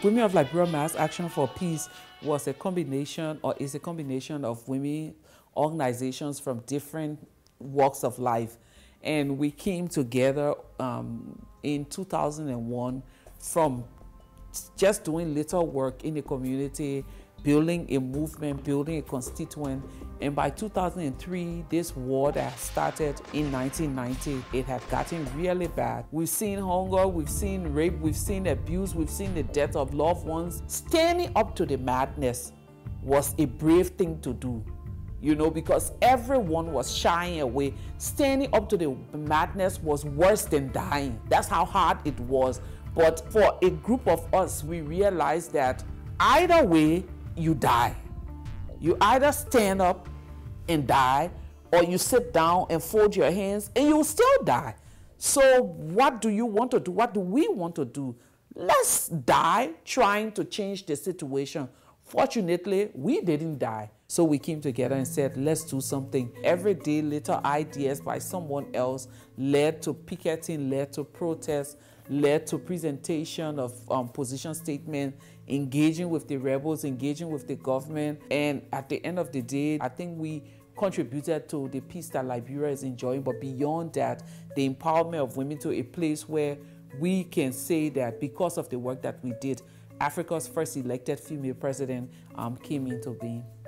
Women of Liberia Mass Action for Peace was a combination, or is a combination of women organizations from different walks of life. And we came together in 2001 from just doing little work in the community, building a movement, building a constituent. And by 2003, this war that started in 1990, it had gotten really bad. We've seen hunger, we've seen rape, we've seen abuse, we've seen the death of loved ones. Standing up to the madness was a brave thing to do, you know, because everyone was shying away. Standing up to the madness was worse than dying. That's how hard it was. But for a group of us, we realized that either way, you die. You either stand up and die, or you sit down and fold your hands and you will still die. So what do you want to do? What do we want to do? Let's die trying to change the situation. Fortunately, we didn't die. So we came together and said, let's do something. Every day, little ideas by someone else led to picketing, led to protests, led to presentation of position statement, engaging with the rebels, engaging with the government. And at the end of the day, I think we contributed to the peace that Liberia is enjoying. But beyond that, the empowerment of women to a place where we can say that because of the work that we did, Africa's first elected female president came into being.